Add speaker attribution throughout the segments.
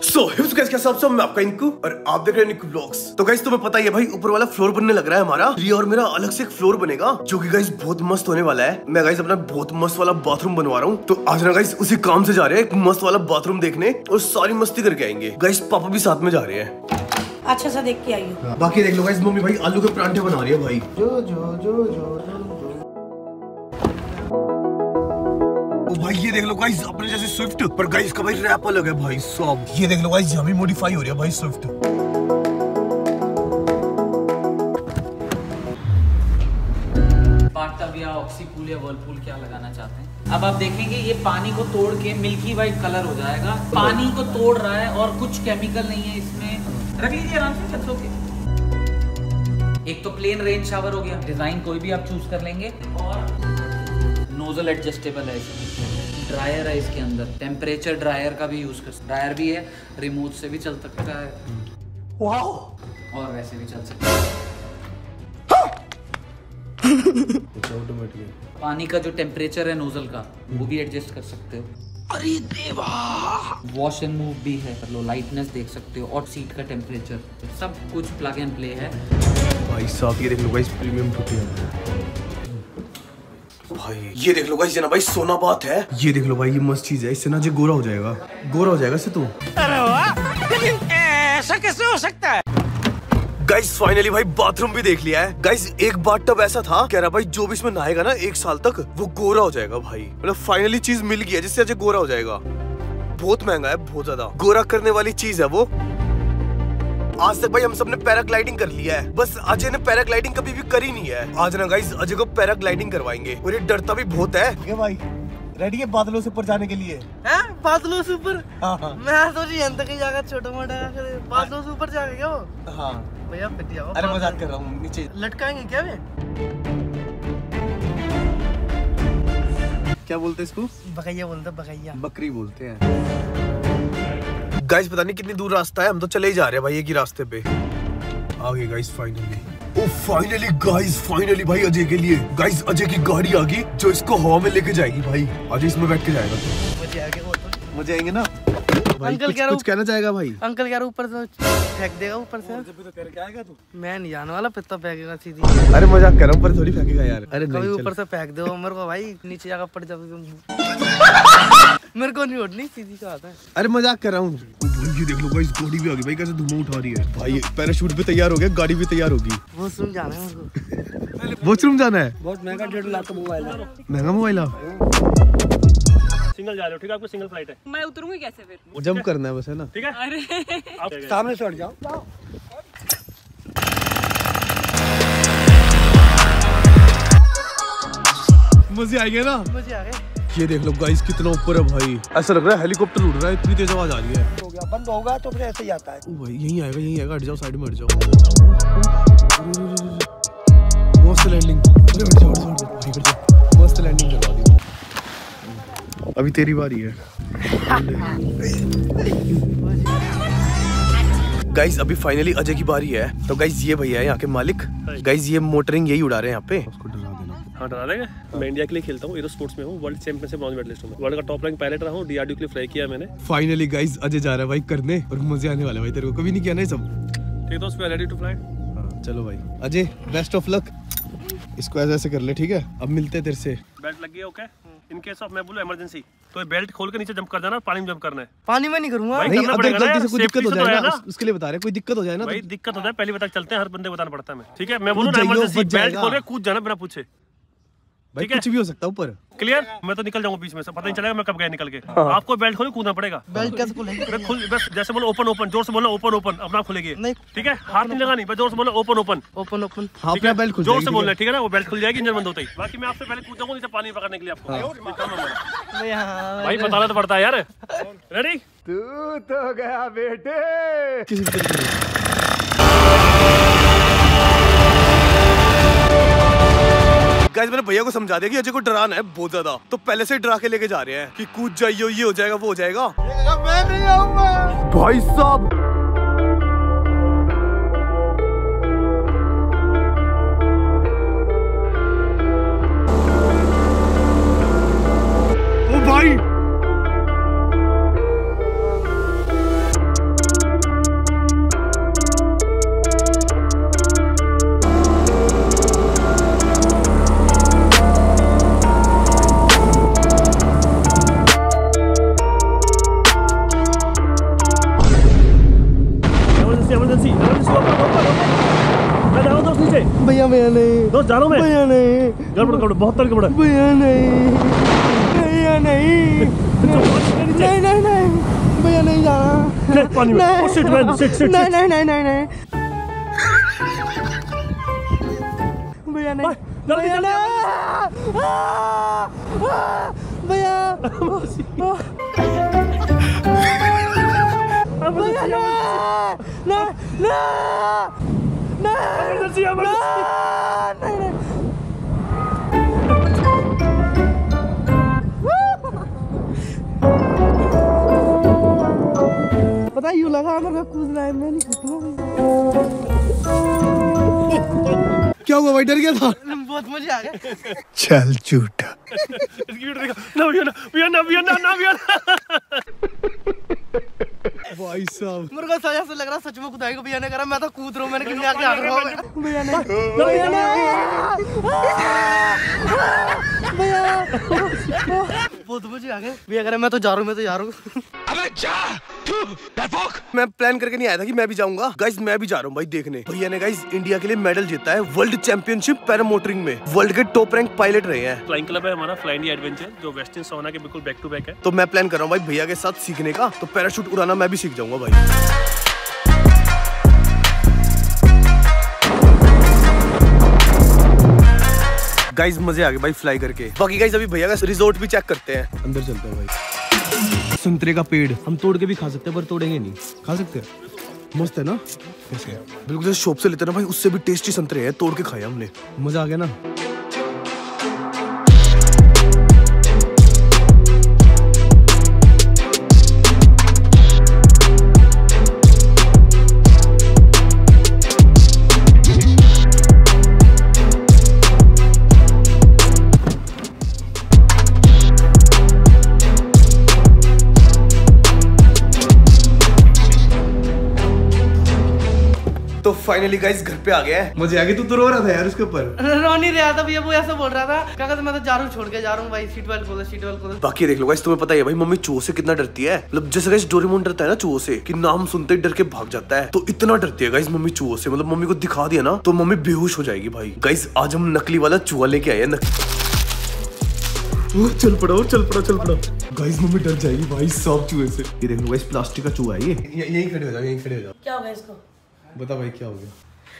Speaker 1: कैसे आप सब, मैं आपका इनको और आप देख रहे हैं निकू ब्लॉग्स। तो गाइस तुम्हें पता ही है भाई, ऊपर वाला फ्लोर बनने लग रहा है हमारा। ये और मेरा अलग से एक फ्लोर बनेगा जो कि गाइस बहुत मस्त होने वाला है। मैं गाइस अपना बहुत मस्त वाला बाथरूम बनवा रहा हूँ। तो आज ना गाइस उसी काम से जा रहे हैं, एक मस्त वाला बाथरूम देखने और सारी मस्ती करके आएंगे। गाइस पापा भी साथ में जा रहे हैं।
Speaker 2: अच्छा सा देख के आइयो।
Speaker 1: बाकी देख लो गाइस, मम्मी भाई आलू के परांठे बना रही है भाई। भाई ये देख लो गाइस, अपने जैसे स्विफ्ट पर गाइस का भाई रैप अलग है भाई सब। ये देख लो गाइस, यहाँ भी मॉडिफाई हो रही है भाई स्विफ्ट।
Speaker 3: बाथटब या ऑक्सीकूल या वर्लपूल क्या लगाना चाहते हैं। अब आप देखेंगे ये पानी को तोड़ के मिल्की वाइट कलर हो जाएगा। पानी को तोड़ रहा है और कुछ केमिकल नहीं है इसमें। रख लीजिए आराम से, छत के। एक तो प्लेन रेन शावर हो गया, डिजाइन कोई भी आप चूज कर लेंगे और नोजल एडजस्टेबल है इसमें। ड्रायर है इसके अंदर, टेम्परेचर ड्रायर का भी यूज कर सकते। ड्रायर भी है, रिमोट से भी चल सकता है। वाओ! और वैसे भी चल सकता है। पानी का जो टेम्परेचर है नोजल का वो भी एडजस्ट कर सकते हो। अरे देवा! वॉश एंड मूव भी है, लो लाइटनेस देख सकते हो और सीट का टेम्परेचर, सब कुछ प्लग एंड प्ले है।
Speaker 1: भाई साहब ये देख लो गाइस, प्रीमियम टूटी है भाई। ये देख लो गाइस, ना भाई सोना बात है। ये देख लो भाई, ये मस्त चीज है, इससे ना जो गोरा हो जाएगा। गोरा हो जाएगा इससे तू।
Speaker 4: अरे वाह, ऐसा कैसे हो सकता है?
Speaker 1: गाइस फाइनली भाई बाथरूम भी देख लिया है। गाइस एक बाथटब ऐसा था, कह रहा भाई जो भी इसमें नहाएगा ना 1 साल तक वो गोरा हो जाएगा भाई। मतलब फाइनली चीज मिल गई है जिससे अजय गोरा हो जाएगा। बहुत महंगा है, बहुत ज्यादा गोरा करने वाली चीज है वो। आज तक भाई हम सबने पैराग्लाइडिंग कर लिया है, बस अजय ने पैराग्लाइडिंग कभी भी करी नहीं है। आज ना गाइस अजय को पैराग्लाइडिंग करवाएंगे और ये डरता भी बहुत है। ठीक है भाई, रेडी है बादलों से ऊपर जाने के लिए?
Speaker 4: हैं? बादलों से ऊपर?
Speaker 1: हाँ।
Speaker 4: मैं तो जी अंत की जगह छोटा मोटा बादलों से ऊपर जाएगा वो।
Speaker 1: हाँ
Speaker 4: भैया पिट जाओ।
Speaker 1: अरे मजाक कर रहा हूँ, नीचे
Speaker 4: लटकाएंगे क्या वे?
Speaker 1: क्या बोलते इसको?
Speaker 4: बकैया बोलते, बकैया।
Speaker 1: बकरी बोलते हैं। गाइस पता नहीं कितनी दूर रास्ता है, हम तो चले ही जा रहे हैं भाई एक ही रास्ते पे। आ गए guys finally. Oh finally guys, finally भाई अजय के लिए। गाइस अजय की गाड़ी आ गई जो इसको हवा में लेके जाएगी भाई। अजय इसमें बैठ के जाएगा तो
Speaker 4: मजे आएंगे वो तो।
Speaker 1: मजे आएंगे ना भाई।
Speaker 4: अंकल
Speaker 1: कुछ कहना चाहेगा भाई?
Speaker 4: अंकल यार ऊपर से फेंक देगा ऊपर से।
Speaker 1: जब भी तो करके आएगा तू।
Speaker 4: मैं नहीं जाने वाला, पित्ता फेंकेगा सीधी।
Speaker 1: अरे मजाक कर रहा हूँ, पर थोड़ी फेंकेगा यार। अरे
Speaker 4: कभी
Speaker 1: नहीं
Speaker 4: ऊपर से फेंक दो मेरे को भाई, नीचे जाकर पड़ जाओ। मेरे को नहीं उठनी, सीधी का आता है।
Speaker 1: अरे मजाक कर रहा हूँ। ये देख लो गाइस, गाड़ी भी आ गई भाई, कैसे धुआं उठा रही है भाई। पैराशूट भी तैयार हो गया, गाड़ी भी तैयार होगी।
Speaker 4: वॉशरूम जाना है मेरे को।
Speaker 1: वॉशरूम जाना है?
Speaker 4: बहुत महंगा, 1.5 लाख का मोबाइल है।
Speaker 1: महंगा मोबाइल है।
Speaker 5: सिंगल जा रहे हो, ठीक है? आपको सिंगल फ्लाइट है।
Speaker 2: मैं उतरूंगी कैसे फिर?
Speaker 1: जंप करना है बस, है ना?
Speaker 5: ठीक है।
Speaker 2: अरे
Speaker 5: आप
Speaker 4: सामने से हट जाओ।
Speaker 1: मजे आएंगे ना?
Speaker 4: मजे आ गए।
Speaker 1: ये देख लो गाइस कितना ऊपर है भाई, ऐसा लग रहा है हेलीकॉप्टर उड़ रहा है, इतनी तेज आवाज आ रही है।
Speaker 4: हो गया, बंद होगा तो फिर ऐसे ही आता है।
Speaker 1: ओ भाई यहीं आएगा, यहीं आएगा। हट जाओ, साइड में हट जाओ। मस्त लैंडिंग। अरे हट जाओ, हट जाओ। मस्त लैंडिंग करवा दी। अभी तेरी बारी है गाइस। अभी फाइनली अजय की बारी है। तो गाइस ये भैया है यहाँ के मालिक। गाइस ये मोटरिंग यही उड़ा रहे हैं यहाँ पे। उसको डरा देना।
Speaker 5: हाँ डरा देंगे। मैं इंडिया के लिए खेलता हूँ, एरो स्पोर्ट्स में हूँ, वर्ल्ड चैंपियनशिप ब्रॉन्ज मेडलिस्ट हूँ। वर्ल्ड का टॉप रैंक पायलट रहा हूँ, डीआरडीओ के लिए फ्लाई किया मैंने।
Speaker 1: फाइनली गाइस अजय जा रहा है भाई करने, और मजे आने वाले भाई। तेरे को कभी नहीं किया ना ये सब?
Speaker 5: ठीक दोस्त, we are ready to fly.
Speaker 1: हाँ चलो भाई अजय, बेस्ट ऑफ लक। इसको ऐसे ऐसे कर ले, ठीक है? अब मिलते हैं तेरे से।
Speaker 5: बेल्ट लग गया? ओके। इन केस ऑफ मैं बोलूं इमरजेंसी तो ये बेल्ट खोल के नीचे जंप कर जाना, पानी में जंप करना है।
Speaker 4: पानी में नहीं करूंगा।
Speaker 5: भाई,
Speaker 1: नहीं
Speaker 5: करना
Speaker 1: अगर
Speaker 5: पड़ेगा ना
Speaker 1: गलती
Speaker 5: यार,
Speaker 1: से कोई दिक्कत हो
Speaker 5: safety से
Speaker 1: जाए
Speaker 5: तो
Speaker 1: ना,
Speaker 5: है ना।
Speaker 1: उसके लिए बता रहे, कोई दिक्कत हो जाए ना
Speaker 5: भाई
Speaker 1: तो
Speaker 5: दिक्कत होता है, पहले बता चलते हैं, हर बंदे को बताना पड़ता है मैं। ठीक है, मैं
Speaker 1: कूद
Speaker 5: बोलूं
Speaker 1: जाइयो,
Speaker 5: इमरजेंसी
Speaker 1: बच
Speaker 5: बेल्ट
Speaker 1: जाएगा।
Speaker 5: खोल के कूद जाना बिना पूछे।
Speaker 1: भाई
Speaker 5: ठीक है?
Speaker 1: कुछ भी हो सकता है ऊपर।
Speaker 5: क्लियर? मैं तो निकल जाऊंगा बीच में से, पता नहीं चलेगा मैं कब गया निकल के। आपको बेल्ट खोल के कूदना पड़ेगा।
Speaker 4: बेल्ट कैसे खुलेगी?
Speaker 5: मैं खुल बस जैसे बोलो ओपन ओपन, जोर से बोलना ओपन ओपन, अपना खुलेगी।
Speaker 4: नहीं।
Speaker 5: ठीक है, हाथ नहीं लगानी, बस जोर से बोलना ओपन ओपन।
Speaker 4: Open open.
Speaker 1: हाँ अपना बेल्ट खुल
Speaker 5: जोर
Speaker 1: जाएगी,
Speaker 5: से
Speaker 1: ठीक
Speaker 5: बोलना
Speaker 1: है?
Speaker 5: है, ठीक है ना? वो बेल्ट खुल जाएगी इंजन बंद होता ही। बाकी मैं आपसे पहले कूद जाऊंगा नीचे पानी पकड़ने के लिए आपको। ये काम है हमारा। भाई बताना तो पड़ता है यार। रेडी?
Speaker 1: तू तो गया बेटे। किसी भी तरीके से। गाइस मैंने भैया को समझा दिया कि अजय को डराना है बहुत ज्यादा, तो पहले से डरा के लेके जा रहे हैं कि कूद जाइयो, ये हो जाएगा वो हो जाएगा। मैं नहीं आऊंगा भाई साहब। ओ भाई
Speaker 5: इमरजेंसी मैं जाऊँ दोस्त नीचे।
Speaker 4: भैया भैया नहीं
Speaker 5: दोस्त जा रहा हूँ मैं।
Speaker 4: भैया नहीं
Speaker 5: गड़बड़ बहुत तरीके बड़ा।
Speaker 4: भैया नहीं भैया नहीं नहीं नहीं नहीं भैया नहीं जाना
Speaker 5: पानी में। Sit man sit sit.
Speaker 4: नहीं नहीं नहीं नहीं नहीं भैया नहीं भैया नहीं भैया भैया
Speaker 5: इमरजेंसी
Speaker 4: पता यूं लगा मेरे कूद रहा है मैं नहीं
Speaker 1: क्या हुआ भाई, डर गया था?
Speaker 4: बहुत मजा आ गया।
Speaker 1: चल झूठा। भाई साहब
Speaker 4: मेरे को सजा से लग रहा सच में खुदाई को भैया ने करा, मैं तो कूद रहा हूँ, मैंने कितने आगे आ रहा हूँ भैया ने भैया बहुत मजा आ गया। भैया करा मैं तो जा रहा हूँ
Speaker 1: अबे जा मैं प्लान करके नहीं आया था कि मैं भी जाऊंगा। गाइस मैं भी जा रहा हूँ भाई देखने। भैया ने गाइस इंडिया के लिए मेडल जीता है वर्ल्ड चैंपियनशिप पैरामोटरिंग में। वर्ल्ड के टॉप रैंक पायलट रहे हैं।
Speaker 5: फ्लाइंग क्लब है हमारा, फ्लाई इंडिया एडवेंचर, जो वेस्टर्न सोना के बिल्कुल बैक टू बैक है।
Speaker 1: तो मैं प्लान कर रहा हूँ भाई भैया के साथ सीखने का। तो पैराशूट उड़ाना मैं भी सीख जाऊंगा भाई। गाइस मजे आ गए भाई फ्लाई करके। बाकी गाइस अभी भैया का रिजॉर्ट भी चेक करते हैं। अंदर चलते हैं भाई। संतरे का पेड़ हम तोड़ के भी खा सकते हैं, पर तोड़ेंगे नहीं। खा सकते हैं, मस्त है ना? कैसे बिल्कुल जैसे शॉप से लेते हैं ना भाई, उससे भी टेस्टी संतरे हैं, तोड़ के खाए हमने। मजा आ गया ना। तो फाइनली गाइस घर पे आ गया है। मजे आ गए। तू तो रो रहा था यार उसके ऊपर।
Speaker 4: रो नहीं रहा था भैया, वो ऐसा बोल रहा था क्या कहते मैं तो जा रहा हूँ, छोड़ के जा रहा हूँ भाई। सीट बेल्ट खोलो।
Speaker 1: बाकी देख लो गाइस, तुम्हें पता ही है भाई मम्मी चूहों से कितना डरती है। मतलब जैसे गाइस डोरेमोन डरता है ना चूहों से, कि नाम सुनते ही डर के भाग जाता है, तो इतना डरती है गाइस मम्मी चूहों से। मतलब मम्मी को दिखा दिया ना तो मम्मी बेहोश हो जाएगी भाई। गाइस आज हम नकली वाला चूहा लेके आए हैं। चल पड़ा गाइस मम्मी डर जाएगी भाई सब चूहे से। ये देख लो गाइस प्लास्टिक का चूहा है ये। यहीं खड़े हो जाओ।
Speaker 2: क्या हो गया इसको?
Speaker 1: बता भाई क्या हो गया?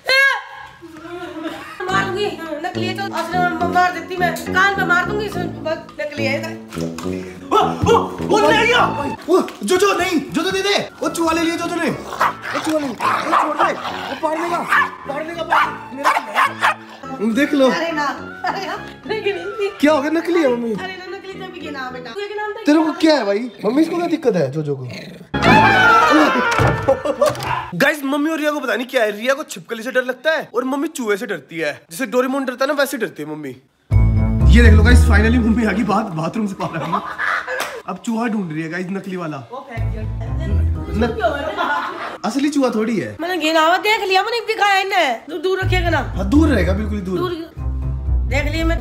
Speaker 2: मारूंगी, नकली है तो असली में मार देती मैं। कान पे मार दूंगी, नकली है।
Speaker 1: वो ले गया। जो नहीं दे दे। वो चूहा ले लिया जो ने। वो चूहा नहीं, वो छोड़ दे। वो पार लेगा मेरा। देख लो।
Speaker 2: अरे ना नकली।
Speaker 1: क्या हो गया? नकली है मम्मी।
Speaker 2: अरे ना नकली तो भी ना बेटा। तू क्या नाम था?
Speaker 1: तेरे को क्या है भाई? मम्मी इसको क्या दिक्कत है जो को? गाइस मम्मी और रिया को पता नहीं क्या है। रिया को छिपकली से डर लगता है और मम्मी चूहे से डरती है। जैसे डोरेमोन डरता है ना वैसे डरती है मम्मी। ये देख लो गाइस फाइनली मम्मी आ गई बाथरूम से बाहर आ गई। अब चूहा ढूंढ रही है गाइस नकली वाला। असली चूहा थोड़ी है।
Speaker 2: मैंने गिनावा देख लिया, मैंने दिखाया इन्हें। दूर रखिएगा ना।
Speaker 1: हाँ दूर रहेगा, बिल्कुल दूर।
Speaker 2: देख लिया मैं।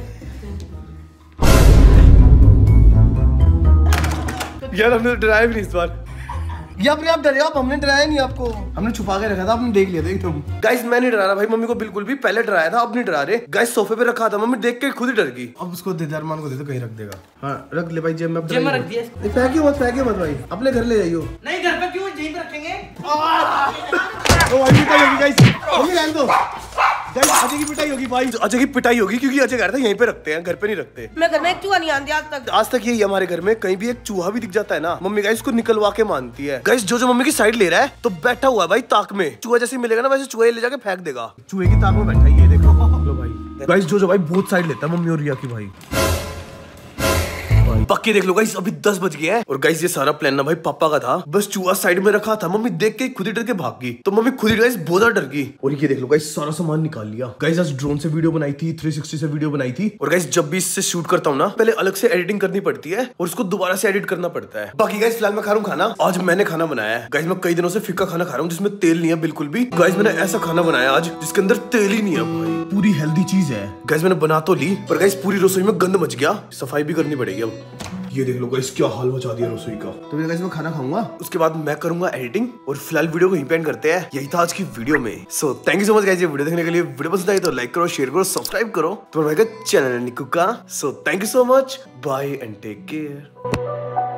Speaker 1: यार हमने डराया भी नहीं इस बार। ये अपने आप डरे आप, हमने डराया नहीं आपको। हमने छुपा के रखा था, आपने देख लिया था एकदम। गाइस मैं नहीं डरा रहा भाई मम्मी को बिल्कुल भी। पहले डराया था, अब नहीं डरा रहे। गाइस सोफे पे रखा था, मम्मी देख के खुद ही डर गई। अब उसको दे दे, अरमान को दे दो, कहीं रख देगा। हाँ रख ले भाई जेब में।
Speaker 4: जेब में रख दिया।
Speaker 1: फेंके मत भाई, अपने घर ले जाइयो।
Speaker 4: नहीं घर पे क्यों, यहीं पे रखेंगे।
Speaker 1: पिटाई होगी गाइस, मम्मी रहने दो। गाइस अजय की पिटाई होगी भाई, अजय की पिटाई होगी क्योंकि अजय कह रहा था यहीं पे रखते हैं, घर पे नहीं रखते।
Speaker 2: मैं घर में एक चूहा नहीं आंदी आज तक
Speaker 1: यही हमारे घर में कहीं भी एक चूहा भी दिख जाता है ना, मम्मी गाइस को निकलवा के मानती है। गाइस जो मम्मी की साइड ले रहा है तो बैठा हुआ है भाई ताक में। चूहा जैसे मिलेगा ना वैसे चूहे ले जाके फेंक देगा। चूहे की ताक में बैठा है, ये देखो भाई। गाइस जो भाई बहुत साइड लेता है मम्मी और रिया की भाई। पक्के देख लो गाइस अभी 10 बज गए हैं। और गाइस ये सारा प्लान ना भाई पापा का था, बस चूहा साइड में रखा था। मम्मी देख के खुद ही डर के भाग गई, तो मम्मी खुद ही गाइस बहुत डर गई। और ये देख लो गाइस सारा सामान निकाल लिया। गाइस आज ड्रोन से वीडियो बनाई थी, 360 से वीडियो बनाई थी। और गाइस जब भी इससे शूट करता हूँ ना पहले अलग से एडिटिंग करनी पड़ती है और उसको दोबारा से एडिट करना पड़ता है। बाकी गाइस फिलहाल मैं खा रहा हूँ खाना। आज मैंने खाना बनाया है गाइस, मैं कई दिनों से फिक्का खाना खा रहा हूँ जिसमें तेल नहीं है बिल्कुल भी। गाइस मैंने ऐसा खाना बनाया आज जिसके अंदर तेल ही नहीं है भाई, पूरी हेल्दी चीज है। गाइस मैंने बना तो ली पर गाइस पूरी रसोई में गंद मच गया, सफाई भी करनी पड़ेगी अब। ये देख लो गाइस क्या हाल मचा दिया रसोई का। तो मैं गाइस मैं खाना खाऊंगा, उसके बाद मैं करूंगा एडिटिंग और फिलहाल वीडियो को यहीं पे एंड करते हैं। यही था आज की वीडियो में। So thank you so much guys ये वीडियो देखने के लिए। वीडियो पसंद आई तो लाइक करो, शेयर करो, सब्सक्राइब करो। तो मेरा चैनल है निक्कू का। So thank you so much, bye and take care.